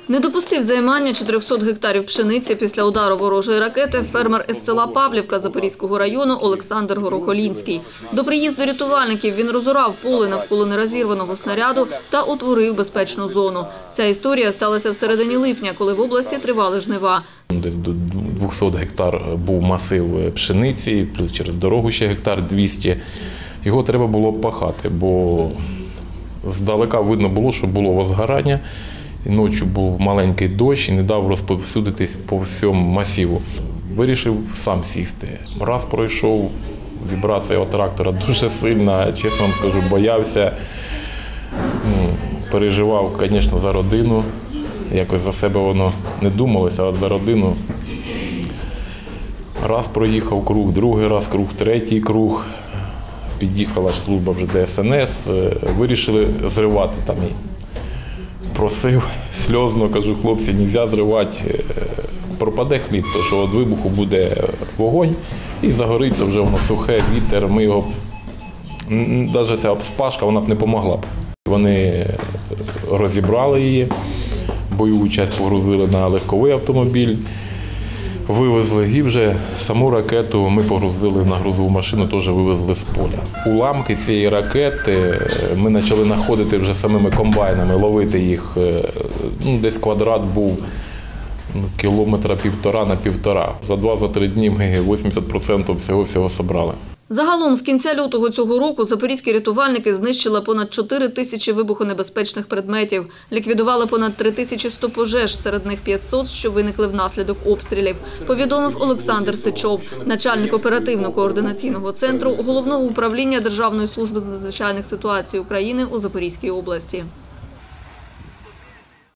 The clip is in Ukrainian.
Не допустив займання 400 гектарів пшениці після удару ворожої ракети фермер із села Павлівка Запорізького району Олександр Горохолінський. До приїзду рятувальників він розорав поле навколо нерозірваного снаряду та утворив безпечну зону. Ця історія сталася в середині липня, коли в області тривали жнива. Десь до 200 гектар був масив пшениці, плюс через дорогу ще гектар 200. Його треба було пахати, бо здалека видно було, що було возгорання. Ночі був маленький дощ і не дав розповсюдитись по всьому масиву. Вирішив сам сісти. Раз пройшов, вібрація трактора дуже сильна, чесно вам скажу, боявся. Переживав, звісно, за родину. Якось за себе воно не думалося, а за родину. Раз проїхав круг, другий раз круг, третій круг. Під'їхала служба вже ДСНС, вирішили зривати там її. Просив сльозно, кажу, хлопці, не можна зривати, пропаде хліб, тому що від вибуху буде вогонь і загориться вже воно сухе, вітер. Ми його, навіть ця обспашка, вона б не допомогла б. Вони розібрали її, бойову частину погрузили на легковий автомобіль, вивезли і вже саму ракету ми погрузили на грузову машину, теж вивезли з поля. Уламки цієї ракети ми почали знаходити вже самими комбайнами, ловити їх. Десь квадрат був кілометра 1,5 на 1,5. За 2-3 дні ми 80% всього зібрали. Загалом з кінця лютого цього року запорізькі рятувальники знищили понад 4 тисячі вибухонебезпечних предметів, ліквідували понад 3100 пожеж, серед них 500, що виникли внаслідок обстрілів, повідомив Олександр Сичов, начальник оперативно-координаційного центру Головного управління Державної служби з надзвичайних ситуацій України у Запорізькій області.